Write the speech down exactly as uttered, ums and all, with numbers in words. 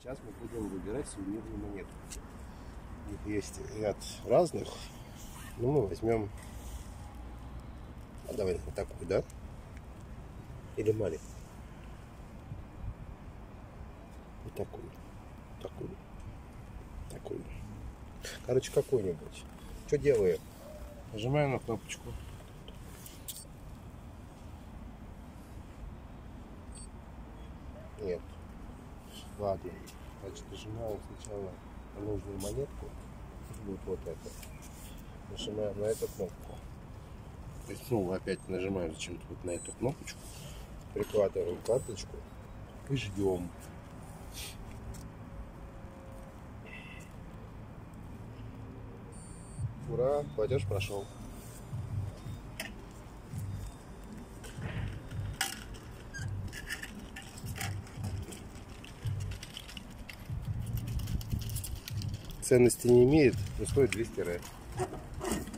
Сейчас мы будем выбирать сувенирную монету. У них есть ряд разных. Ну, мы возьмем... А давай вот такую, да? Или маленькую? Вот такую. Такую. Такую. Короче, какую-нибудь. Что делаю? Нажимаю на кнопочку. Нет. Ладно. Значит, нажимаем сначала на нужную монетку. Вот, вот это. Нажимаем на эту кнопку. То есть снова опять нажимаем зачем-то вот на эту кнопочку. Прикладываем карточку и ждем. Ура, платеж прошел. Ценности не имеет, но стоит двести ре.